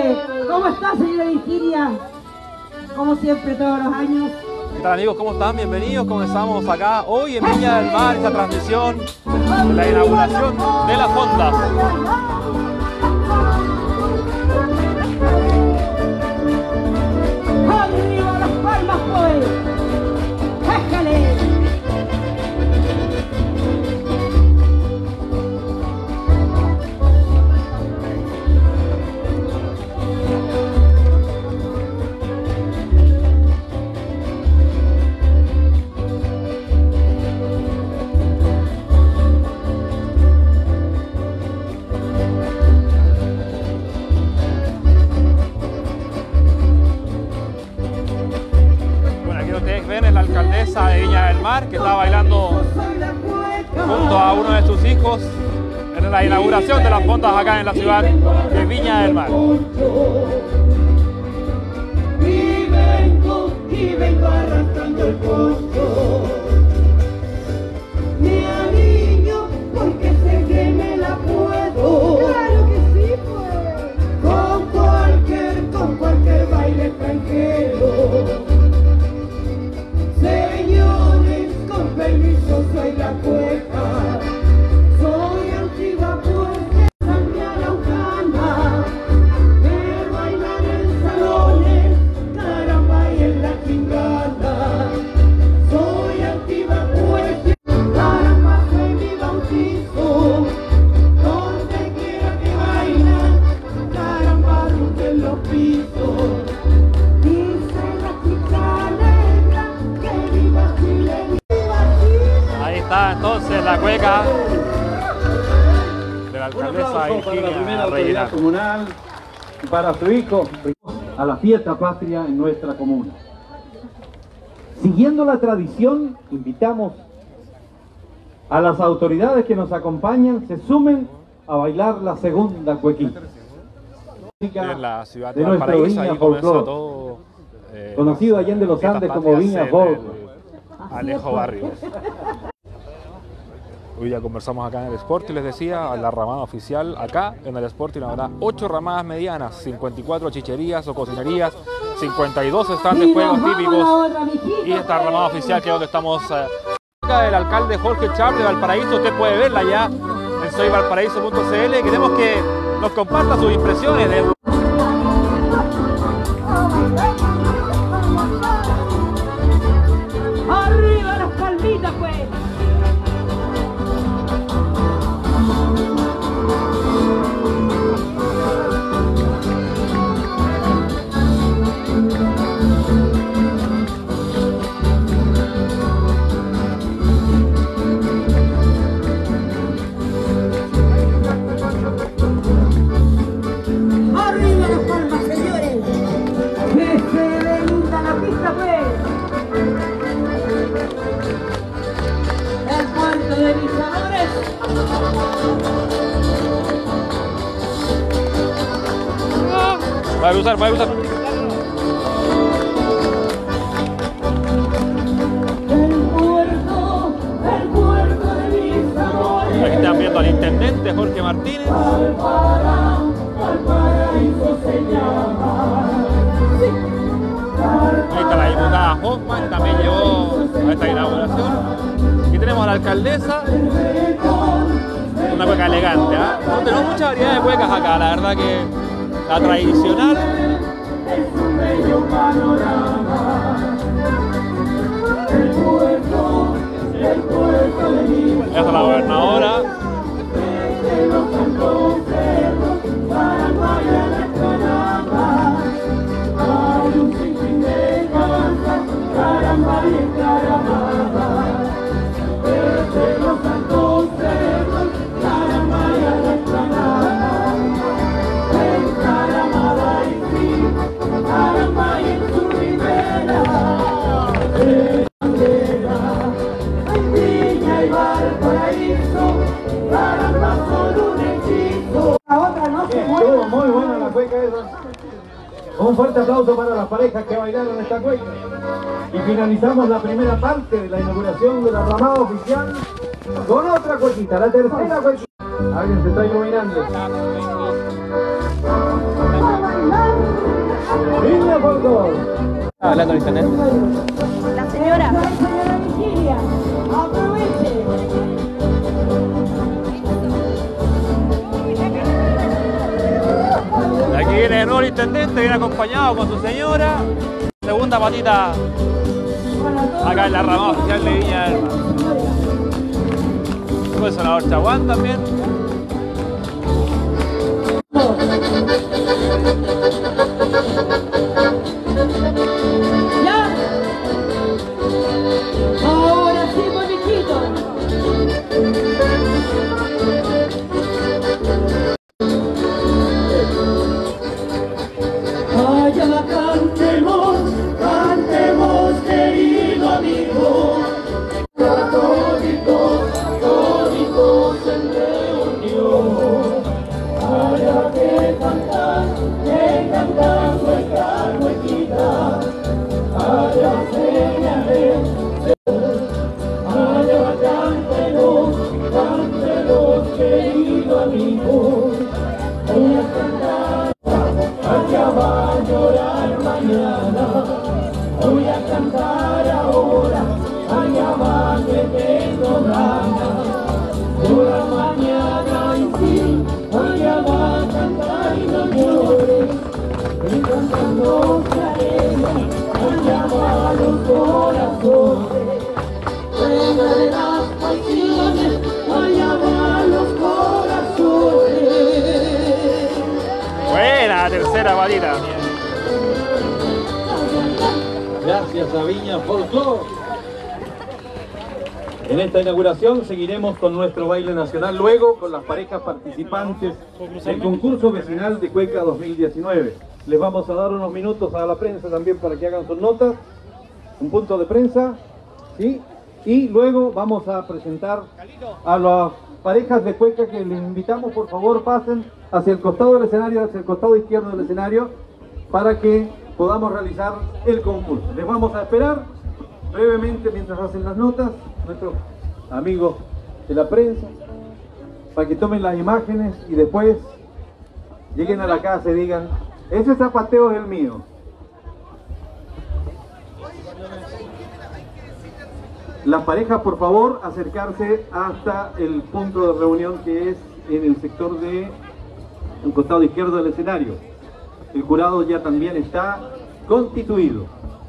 Pues, ¿cómo está, señora Virginia? Como siempre, todos los años. ¿Qué tal, amigos? ¿Cómo están? Bienvenidos. Comenzamos acá hoy en Viña del Mar esta transmisión de la inauguración de las fondas. ¡Arriba las palmas, pues! ¡Éjale! De Viña del Mar, que está bailando junto a uno de sus hijos en la inauguración de las fondas acá en la ciudad de Viña del Mar. Y vengo arrastrando el poncho. Me aliño porque sé que me la puedo. ¡Claro que sí, pues! Con cualquier baile extranjero. Señores, con permiso, soy la cueca. Soy antigua pues sangre araucana. De bailar en salones, caramba y en la chingada. Soy antigua pues, caramba fue mi bautizo. Donde quiera que bailan, caramba rompen los pisos. Ahí está entonces la cueca de la alcaldesa Virginia Reyes comunal para su hijo a la fiesta patria en nuestra comuna. Siguiendo la tradición, invitamos a las autoridades que nos acompañan se sumen a bailar la segunda cuequita. En la ciudad de de nuestra Valparaíso, Viña ahí comenzó Folclor, todo, conocido allá en los Andes como Viña Folclor. Alejo Barrios. Hoy ya conversamos acá en el Sporting, les decía, la ramada oficial acá en el Sporting habrá 8 ramadas medianas, 54 chicherías o cocinerías, 52 stands de juegos típicos y esta ramada oficial que es donde estamos cerca del alcalde Jorge Chávez de Valparaíso. Usted puede verla ya en soyvalparaíso.cl. Queremos que nos comparta sus impresiones de ¡Arriba las palmitas, pues! ¡Arriba las palmas, señores! ¡Que se ve linda la pista, pues! El puerto de Visadores. Va a usar. El puerto de Visadores. Aquí están viendo al intendente Jorge Martínez. Valparaíso se llama. Ahí está la diputada Hoffman, también llegó a esta inauguración. Aquí tenemos a la alcaldesa. Una cueca elegante, ¿eh? No tenemos mucha variedad de cuecas acá, la verdad que la tradicional. Es un bello panorama. El puerto de Viña. Esta es la gobernadora. Desde los altos cerros, Paraguay a la Canadá. Hay un sinfín de danzas, caramba y encaramada. Desde los altos cerros, caramba y a la Canadá. Encaramada y sí, caramba y en su ribera. Viña y Valparaíso, caramba son un hechizo. La otra no se Estuvo mueve. muy buena la cueca esa. Un fuerte aplauso para las parejas que bailaron esta cueca. Y finalizamos la primera parte de la inauguración de la ramada oficial con otra cuequita, la tercera cuequita. Alguien se está iluminando. ¡A bailar! folclor. Hablando al internet. La señora. Señora Virginia, aproveche. Aquí viene el nuevo intendente, viene acompañado con su señora. Segunda patita acá en la ramada oficial de Viña del Mar. Con el senador Chaguán también. Ya. Ahora sí, boniquito. Allá cantemos, cantemos, querido amigo. Toditos en reunión. Haya que cantar nuestra huequita. Haya señales, haya cántelos, querido amigo. Voy a cantar, allá va a llorar mañana. Voy a cantar ahora, allá va que tengo ganas. Llora mañana y sí, allá va a cantar y no llores. Y cantando se arena, allá va los corazones. Venga de las pasiones, allá va los corazones. Buena tercera patita. Gracias a Viña Folclor. En esta inauguración seguiremos con nuestro baile nacional, luego con las parejas participantes del concurso vecinal de Cueca 2019. Les vamos a dar unos minutos a la prensa también para que hagan sus notas, un punto de prensa, ¿sí? Y luego vamos a presentar a las parejas de Cueca que les invitamos, por favor, pasen hacia el costado del escenario, hacia el costado izquierdo del escenario, para que podamos realizar el concurso. Les vamos a esperar brevemente mientras hacen las notas nuestros amigos de la prensa, para que tomen las imágenes y después lleguen a la casa y digan: ese zapateo es el mío. Las parejas, por favor, acercarse hasta el punto de reunión que es en el sector de el costado izquierdo del escenario. El jurado ya también está constituido.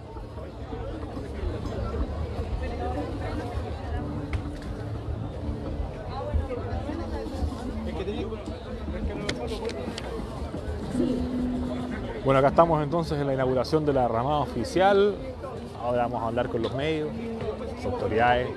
Bueno, acá estamos entonces en la inauguración de la ramada oficial. Ahora vamos a hablar con los medios, las autoridades.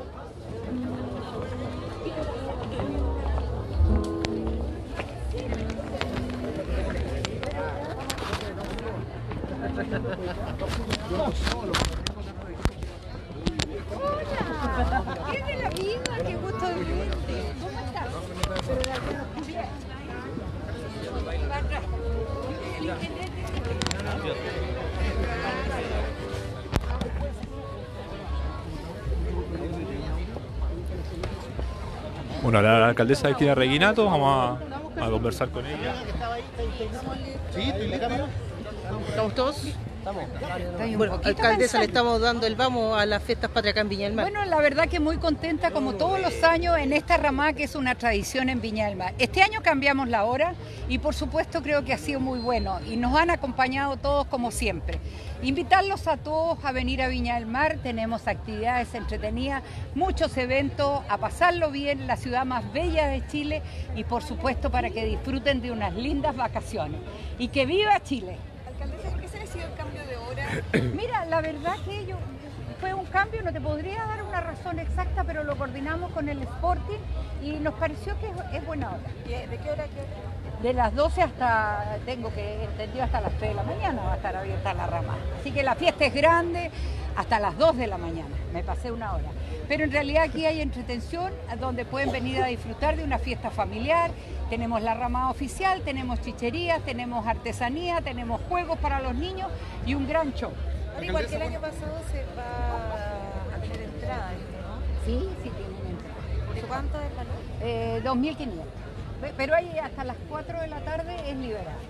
¿Eres de la misma? ¡Qué gusto de verte! ¿Cómo estás? Bueno, la alcaldesa de Esquina Reguinato, vamos a conversar con ella. Sí, estoy listo. ¿Estamos todos? Bueno, Alcaldesa, le estamos dando el vamos a las fiestas patrias acá en Viña del Mar. Bueno, la verdad que muy contenta como todos los años en esta ramada que es una tradición en Viña del Mar. Este año cambiamos la hora y por supuesto creo que ha sido muy bueno y nos han acompañado todos como siempre. Invitarlos a todos a venir a Viña del Mar, tenemos actividades entretenidas, muchos eventos, a pasarlo bien, la ciudad más bella de Chile y por supuesto para que disfruten de unas lindas vacaciones. Y que viva Chile. Alcaldesa, ¿por qué se decidió el cambio de hora? Mira, la verdad que fue un cambio, no te podría dar una razón exacta, pero lo coordinamos con el Sporting y nos pareció que es buena hora. ¿De qué hora a qué hora? De las 12 hasta, tengo que entendido, hasta las 3 de la mañana va a estar abierta la ramada. Así que la fiesta es grande hasta las 2 de la mañana, me pasé una hora. Pero en realidad aquí hay entretención donde pueden venir a disfrutar de una fiesta familiar. Tenemos la ramada oficial, tenemos chicherías, tenemos artesanía, tenemos juegos para los niños y un gran show. Al igual que el año pasado se va a tener entrada, ¿no? Sí, sí tienen entrada. ¿De cuánto es la luz? 2.500. Pero ahí hasta las 4 de la tarde es liberado.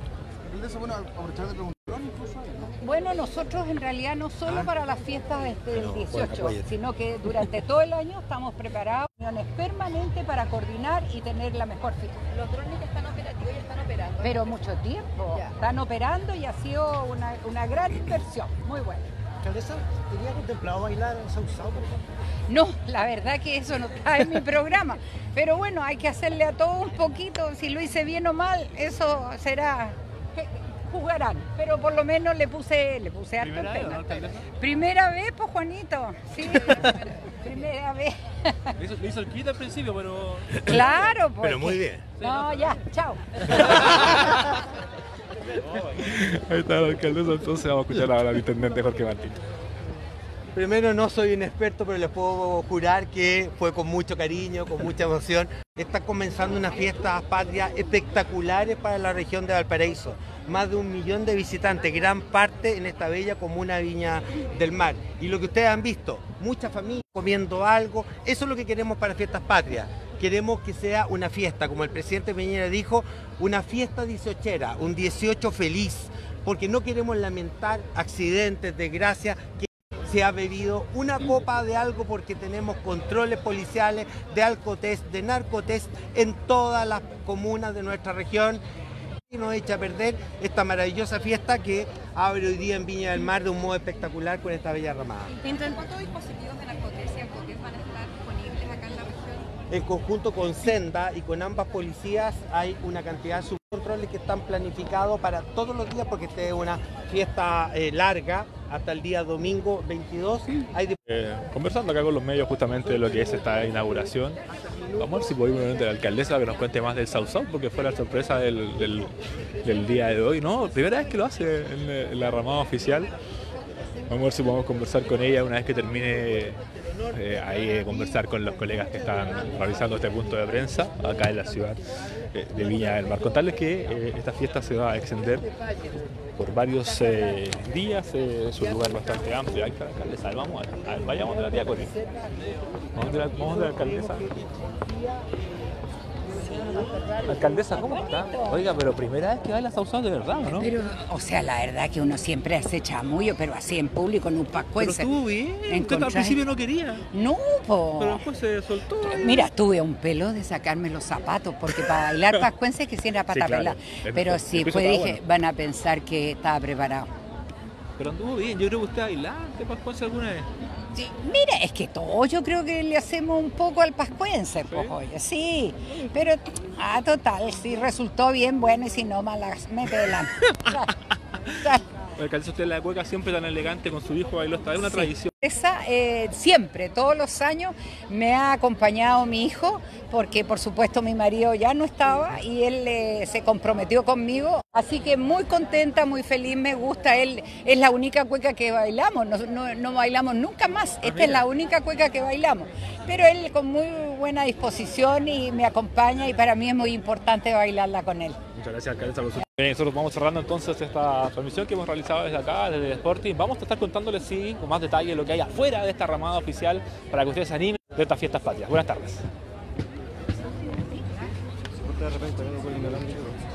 Bueno, aprovechar de preguntar incluso. Bueno, nosotros en realidad no solo para las fiestas del 18, sino que durante todo el año estamos preparados, reuniones permanentes para coordinar y tener la mejor fiesta. Los drones que están operativos ya están operando. Pero mucho tiempo, están operando y ha sido una gran inversión, muy buena. Alcaldesa, ¿tenía contemplado bailar en Sausao, por favor? No, la verdad que eso no está en mi programa, pero bueno, hay que hacerle a todo un poquito, si lo hice bien o mal, eso será... Jugarán, pero por lo menos le puse harto empeño. Primera vez, pues Juanito, sí, primera vez. Le hizo el kit al principio, pero... Claro, pues. Pero muy bien. No, ya, chao. Ahí está la alcaldesa, entonces vamos a escuchar ahora al intendente Jorge Martín. Primero, no soy un experto, pero les puedo jurar que fue con mucho cariño, con mucha emoción. Está comenzando unas fiestas patrias espectaculares para la región de Valparaíso. Más de 1 millón de visitantes, gran parte en esta bella comuna de Viña del Mar. Y lo que ustedes han visto, muchas familias comiendo algo, eso es lo que queremos para Fiestas Patrias. Queremos que sea una fiesta, como el presidente Piñera dijo, una fiesta 18era, un 18 feliz, porque no queremos lamentar accidentes, desgracias, que se ha bebido una copa de algo porque tenemos controles policiales de alcotest, de narcotest en todas las comunas de nuestra región. Y nos echa a perder esta maravillosa fiesta que abre hoy día en Viña del Mar de un modo espectacular con esta bella ramada. ¿Cuántos dispositivos de narcotés y alcotés van a estar disponibles acá en la región? En conjunto con Senda y con ambas policías hay una cantidad de subcontroles que están planificados para todos los días porque esta es una fiesta larga hasta el día domingo 22. Conversando acá con los medios justamente de lo que es esta inauguración. Vamos a ver si podemos ir a la alcaldesa que nos cuente más del Sausao, porque fue la sorpresa del día de hoy. No, primera vez que lo hace en la ramada oficial. Vamos a ver si podemos conversar con ella una vez que termine conversar con los colegas que están realizando este punto de prensa acá en la ciudad de Viña del Mar. Contarles que esta fiesta se va a extender por varios días, es un lugar bastante amplio. Ahí está la alcaldesa, vayamos de la tía Cori. Vamos de la alcaldesa. Alcaldesa, ¿cómo está? Oiga, pero primera vez que baila Sausao de verdad, ¿no? Pero, o sea, la verdad que uno siempre hace chamullo, pero así en público, en un pascuense. Pero estuvo bien, usted al principio no quería. No, po. Pero después se soltó. Mira, tuve un pelo de sacarme los zapatos, porque para bailar pascuense que sí era patapela. Claro, pero sí, pues dije, van a pensar que estaba preparado. Pero anduvo bien, yo creo que usted bailante pascuense alguna vez. Sí, mira, es que todos yo creo que le hacemos un poco al pascuense, pues, oye, sí, pero total, si resultó bien, bueno, y si no, malas, me pelan. Alcaldesa, usted la cueca siempre tan elegante con su hijo bailó, esta es una tradición. Esa, siempre, todos los años me ha acompañado mi hijo, porque por supuesto mi marido ya no estaba y él se comprometió conmigo, así que muy contenta, muy feliz, me gusta, él es la única cueca que bailamos, no bailamos nunca más, esta es la única cueca que bailamos, pero él con muy buena disposición y me acompaña y para mí es muy importante bailarla con él. Muchas gracias, alcaldesa. Nosotros vamos cerrando entonces esta transmisión que hemos realizado desde acá, desde el Sporting. Vamos a estar contándoles, sí, con más detalle lo que hay afuera de esta ramada oficial para que ustedes se animen de estas fiestas patrias. Buenas tardes.